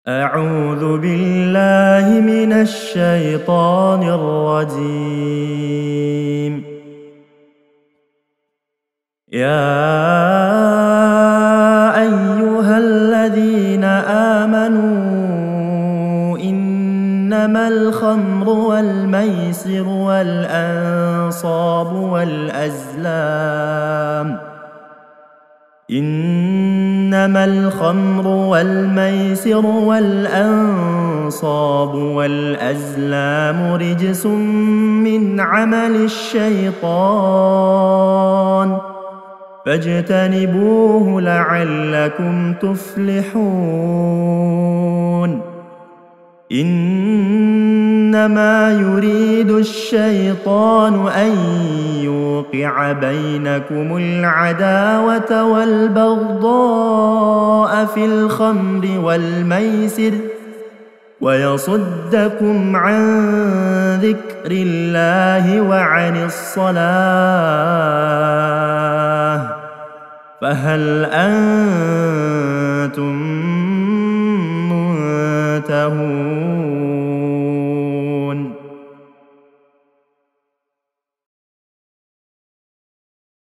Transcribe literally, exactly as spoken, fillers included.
أعوذ بالله من الشيطان الرجيم. يا أيها الذين آمنوا إنما الخمر والميسر والأنصاب والأزلام إنما الخمر والميسر والأنصاب والأزلام رجس من عمل الشيطان فاجتنبوه لعلكم تفلحون. إنما يريد الشيطان أن يوقع بينكم العداوة والبغضاء في الخمر والميسر ويصدكم عن ذكر الله وعن الصلاة فهل أنتم منتهون؟